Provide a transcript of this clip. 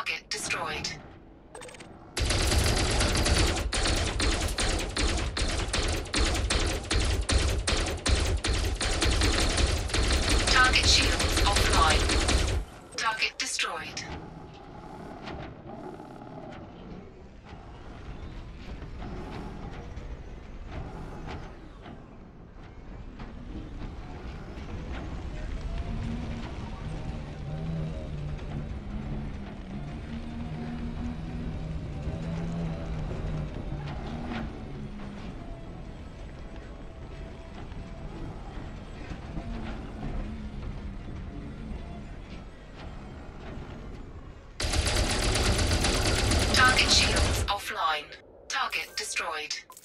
Target destroyed. Target shields offline. Target destroyed. Target shields offline. Target destroyed.